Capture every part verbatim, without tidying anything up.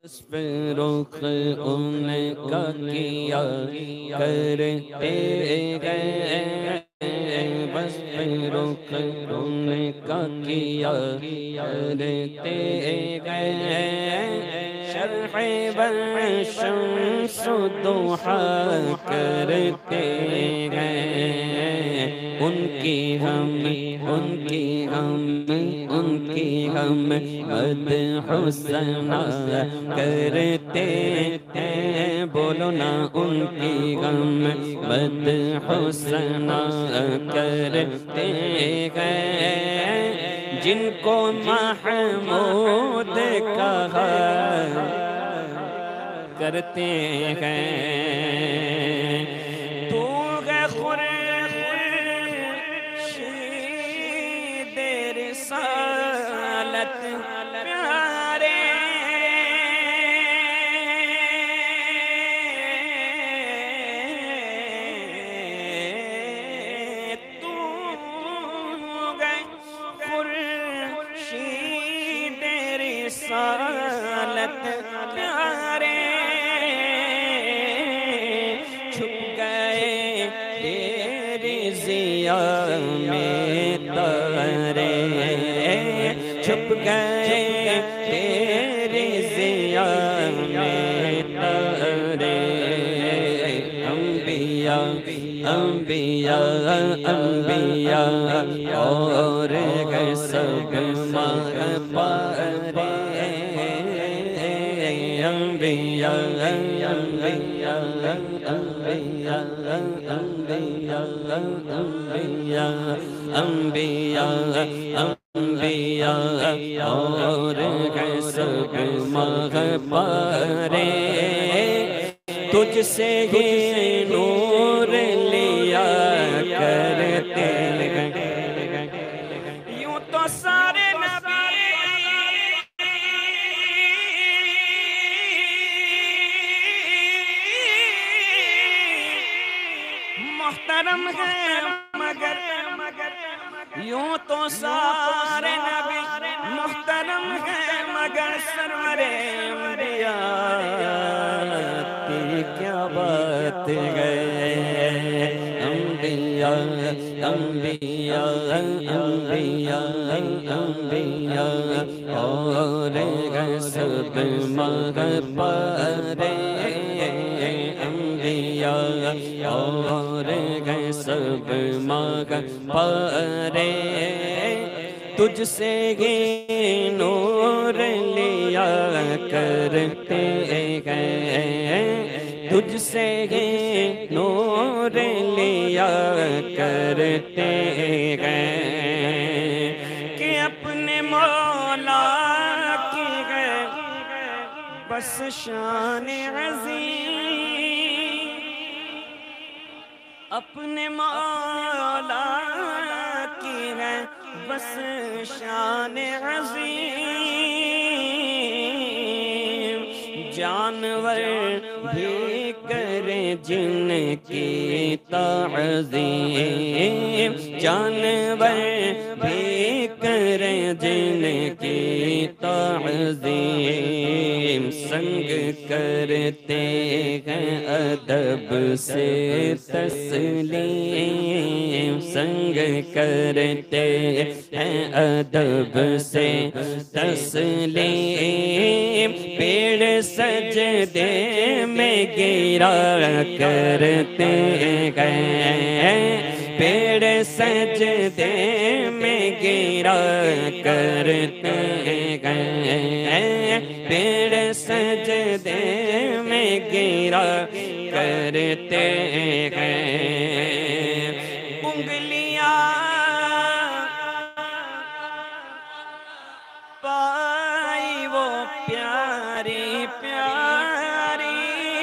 रुख उनका किया करते गए, बस रुख उनका किया करते गए। शर्ह शम्स दुहा करते गए, उनकी हम उनकी हम उनकी हम मदहुसना करते हैं। बोलो ना, उनकी हम मदहुसना करते हैं। जिनको महमूद कहा करते हैं। तू है खुर्शीद रिसालत प्यारे, तू है खुर्शीद रिसालत प्यारे। छुप गए तेरी ज़िया में तारे, छुप गए तेरी ज़िया में तारे। अम्बिया अम्बिया अम्बिया और गए सब महपारे। अम्बिया अम्बिया अम्बिया अम्बिया अम्बिया अम्बिया अम्बिया और गए सब महपारे। तुझसे ही नूर लिया करते यूं तो सारे नबी मोहतरम है, मगर यूं तो सारे नबी मोहतरम है, मगर सरवरे अंबिया तेरी क्या बात गए। अम्बिया अम्बिया अम्बिया अम्बिया और गए सब महपारे। अम्बिया और गए सब महपारे। तुझसे ही नूर लिया करते गए, तुझसे ही नूर लिया करते गए। कि अपने मौला की है बस शान अज़ीम, अपने मौला की है बस शान अज़ीम। जानवर भी करे जिनकी ताज़ीम, जानवर भी करे जिनकी ताज़ीम। संग करते हैं अदब से तस्लीम, संग करते हैं अदब से तस्लीम। पेड़ सजदे में गिरा करते गए, पेड़ सजदे में गिरा करते गए, पेड़ सजदे में गिरा करते गए। उंगलियां पाई वो प्यारी प्यारी,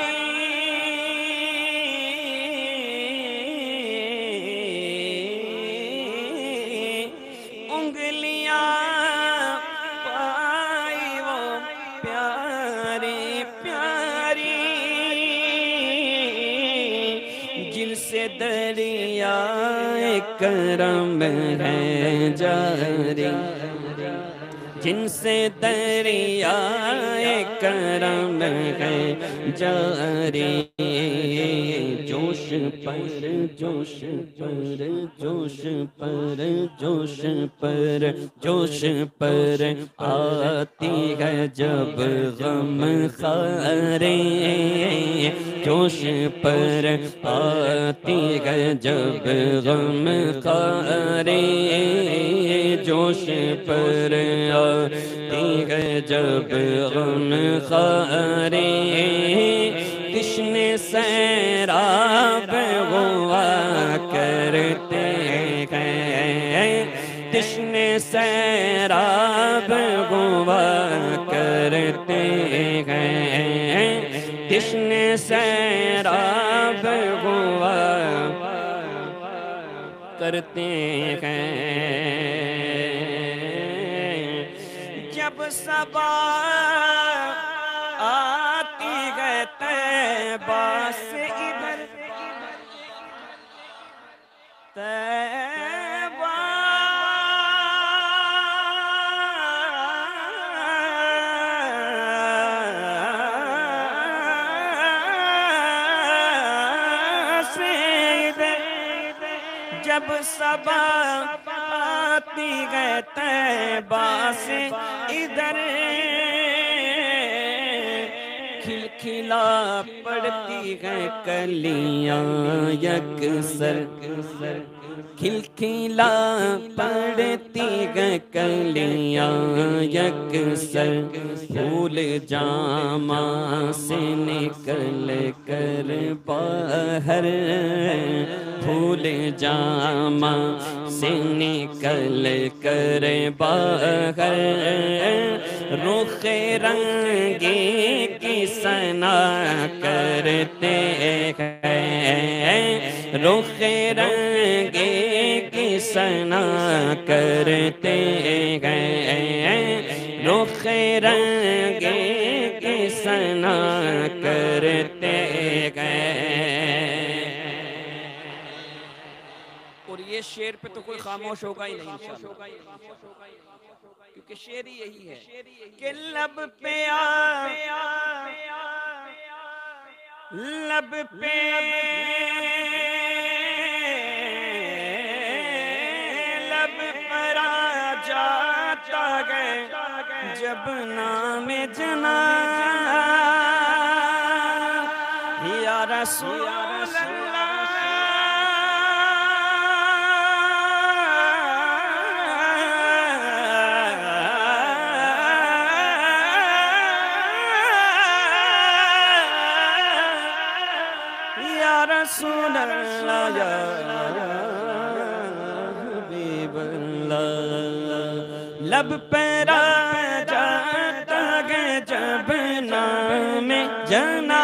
उंगलियां पाई वो प्यारी प्यारी। जिनसे दरियाए करम है जारी, जिनसे दरियाए करम है जारी। जोश पर जोश पर जोश पर जोश पर जोश पर आती है जब गम खारे। जोश पर आती है जब गम खारे। जोश पर आती है जब गम खारे। तिश्ने सैराब हुआ करते हैं। तिश्ने सैराब हुआ करते हैं। तिश्ने सैराब हुआ करते हैं। जब सबा आती है तैबा से इधर तैबा से इधर। जब सबा आती है तैबा से इधर। खिलखिला पड़ती है कलियां यकसर। खिलखिला पड़ती है कलियां यकसर। फूल जामा से निकल कर बाहर। फूल जामा से निकल कर बाहर। रुख रंगे की सना करते हैं। रुख रंगे की सना करते हैं। रुख रंगे की सना करते हैं। और ये शेर पे तो कोई खामोश होगा ही नहीं इंशाअल्लाह, क्योंकि शेर ही यही है कि लब पे आ लब पे लब पर आ जाता है जब नाम जना या रसूल अल्लाह। रसूल अल्लाह या हबीब अल्लाह। लब पर आ जाता है जब नाम जना।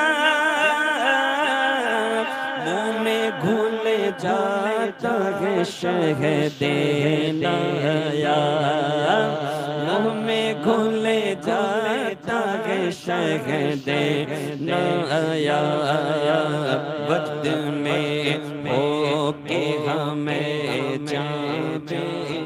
मुँह में घुल जाता है शहदे नाया। मुँह में घुल जाता है शहदे नाया। वक्त में हो के हमें जाने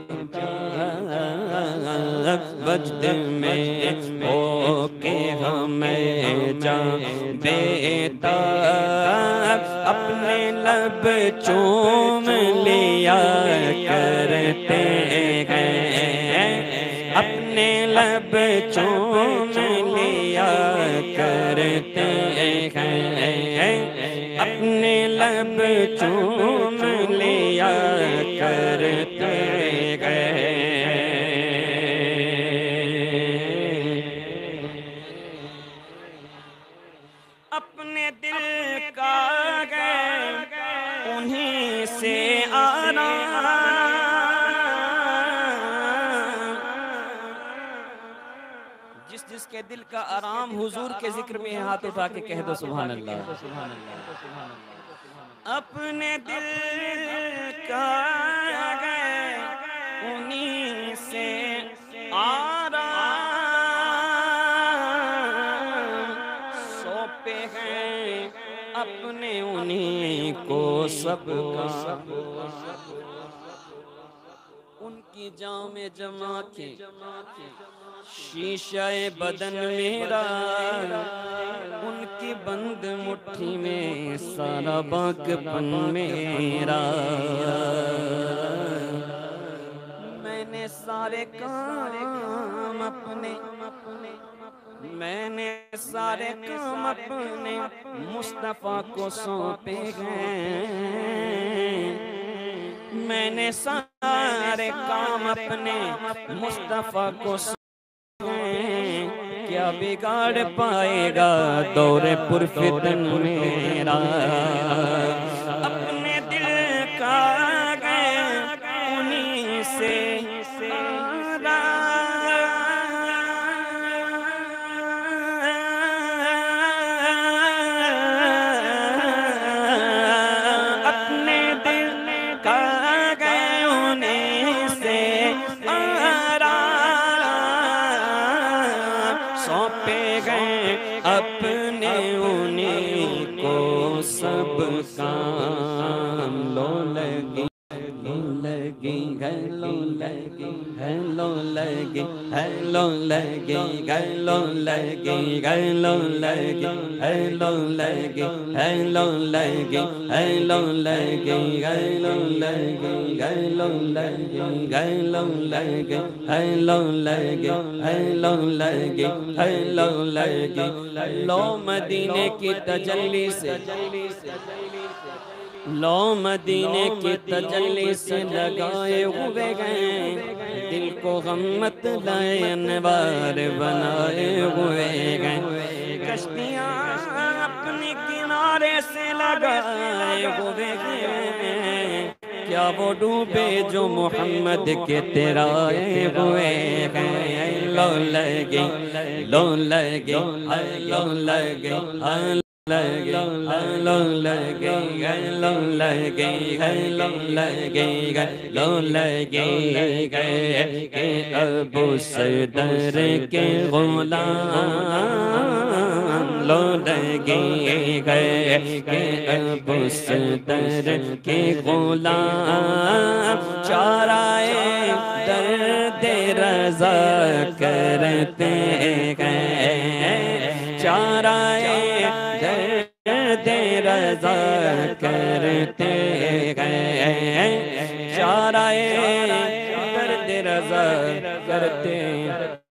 वक्त में हो के हमें जान देता। अपने लब चूम लिया करते हैं। अपने लब चूम लिया करते हैं। अपने लब चूम लिया करते हैं। अपने दिल का गए उन्हीं से आना। जिस जिसके दिल का आराम हुजूर के जिक्र में हाथ उठा के कह दो सुभान अल्लाह। अपने दिल का गए उन्हीं से आराम सौंपे हैं अपने उन्हीं को सबका। उनकी जामे जमा के शीशाए बदन मेरा, उनकी बंद मुट्ठी में सारा बागपन मेरा। मैंने सारे काम अपने मैंने सारे काम अपने मुस्तफा को सौंपे हैं। मैंने सारे काम अपने मुस्तफा को सौंपे हैं। क्या बिगाड़ पाएगा दौरे पुरफितन मेरा। अपने दिल का उन्हीं से अपने उन्हीं को सब काम। लो लगी लो लगी गलो लगी हेलो लगी हेलो लगी गलो लगी गलो लगी हेलो लगी हेलो लगी हेलो लगी गलो लगी गलो लगी गलो लगी हेलो लगी हेलो लगी हेलो लगी। लो मदीने की तजल्ली से लो मदीने की तजल्ली से लगाए हुए गए। दिल को गम्मत लाए अनवार बनाए हुए गए। कश्तियाँ अपने किनारे से लगाए हुए गए। क्या वो डूबे जो मोहम्मद के तेराए हुए गए। लो लगे लो लगे लो लगे लगे लो लगे लो लगे लो लगे लो लगे गए के अबू सदर के गुलाम। लो लगे गए के अबू सदर के गुलाम। चाराए दर्द रज़ा करते गए। चाराए दर्द रज़ा करते गए। चाराए दर्द रज़ा करते